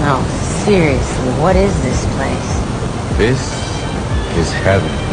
No, seriously, what is this place? This is heaven.